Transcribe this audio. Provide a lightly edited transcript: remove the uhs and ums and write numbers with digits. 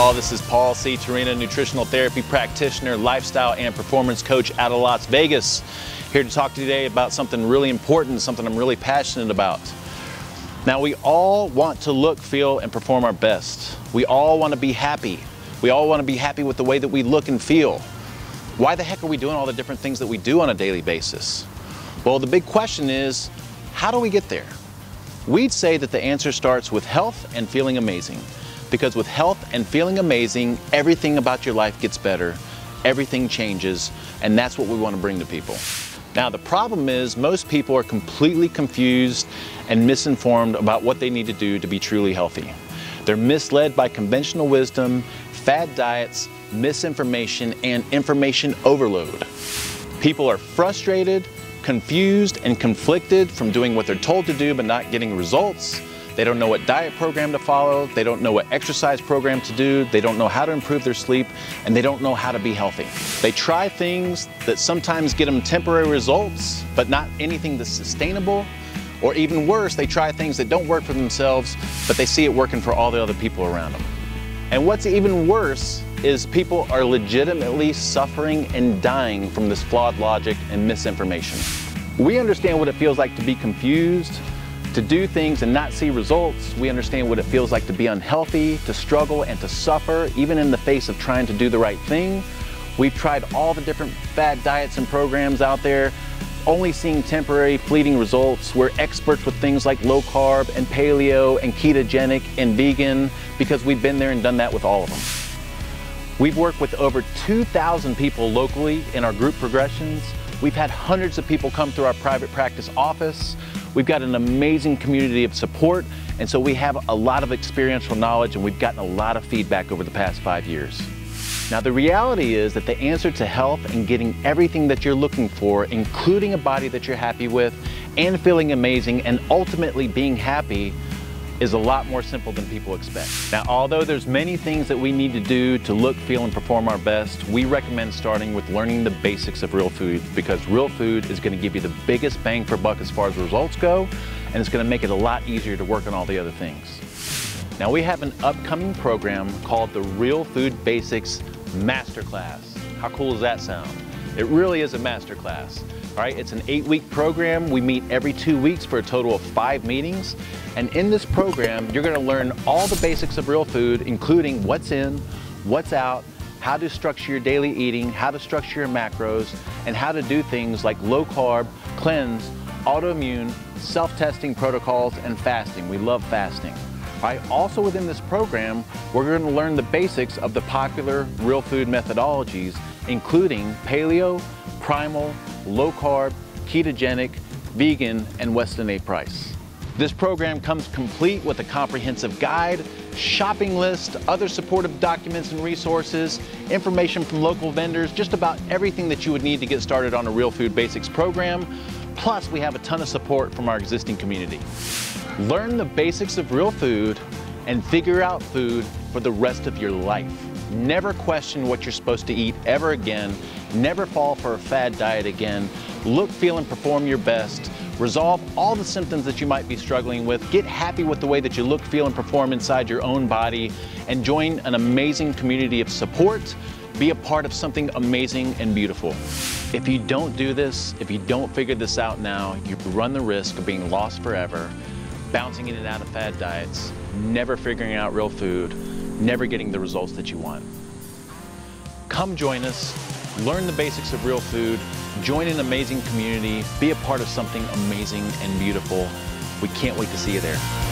all. This is Paul C. Torina, nutritional therapy practitioner, lifestyle and performance coach out of Las Vegas. Here to talk to you today about something really important, something I'm really passionate about. Now, we all want to look, feel, and perform our best. We all want to be happy. We all want to be happy with the way that we look and feel. Why the heck are we doing all the different things that we do on a daily basis? Well, the big question is, how do we get there? We'd say that the answer starts with health and feeling amazing. Because with health and feeling amazing, everything about your life gets better, everything changes, and that's what we want to bring to people. Now, the problem is most people are completely confused and misinformed about what they need to do to be truly healthy. They're misled by conventional wisdom, fad diets, misinformation, and information overload. People are frustrated, confused, and conflicted from doing what they're told to do but not getting results. They don't know what diet program to follow, they don't know what exercise program to do, they don't know how to improve their sleep, and they don't know how to be healthy. They try things that sometimes get them temporary results, but not anything that's sustainable, or even worse, they try things that don't work for themselves, but they see it working for all the other people around them. And what's even worse is people are legitimately suffering and dying from this flawed logic and misinformation. We understand what it feels like to be confused, to do things and not see results. We understand what it feels like to be unhealthy, to struggle and to suffer, even in the face of trying to do the right thing. We've tried all the different fad diets and programs out there, only seeing temporary, fleeting results. We're experts with things like low carb and paleo and ketogenic and vegan because we've been there and done that with all of them. We've worked with over 2,000 people locally in our group progressions. We've had hundreds of people come through our private practice office. We've got an amazing community of support, and so we have a lot of experiential knowledge, and we've gotten a lot of feedback over the past 5 years. Now, the reality is that the answer to health and getting everything that you're looking for, including a body that you're happy with, and feeling amazing, and ultimately being happy, is a lot more simple than people expect. Now, although there's many things that we need to do to look, feel, and perform our best, we recommend starting with learning the basics of real food, because real food is going to give you the biggest bang for buck as far as results go, and it's going to make it a lot easier to work on all the other things. Now, we have an upcoming program called the Real Food Basics Masterclass. How cool does that sound? It really is a masterclass. All right, it's an 8-week program. We meet every 2 weeks for a total of 5 meetings. And in this program, you're gonna learn all the basics of real food, including what's in, what's out, how to structure your daily eating, how to structure your macros, and how to do things like low carb, cleanse, autoimmune, self-testing protocols, and fasting. We love fasting. All right, also within this program, we're gonna learn the basics of the popular real food methodologies, including paleo, primal, low carb, ketogenic, vegan, and Weston A. Price. This program comes complete with a comprehensive guide, shopping list, other supportive documents and resources, information from local vendors, just about everything that you would need to get started on a Real Food Basics program. Plus, we have a ton of support from our existing community. Learn the basics of real food and figure out food for the rest of your life. Never question what you're supposed to eat ever again. Never fall for a fad diet again. Look, feel, and perform your best. Resolve all the symptoms that you might be struggling with. Get happy with the way that you look, feel, and perform inside your own body. And join an amazing community of support. Be a part of something amazing and beautiful. If you don't do this, if you don't figure this out now, you run the risk of being lost forever, bouncing in and out of fad diets, never figuring out real food, never getting the results that you want. Come join us, learn the basics of real food, join an amazing community, be a part of something amazing and beautiful. We can't wait to see you there.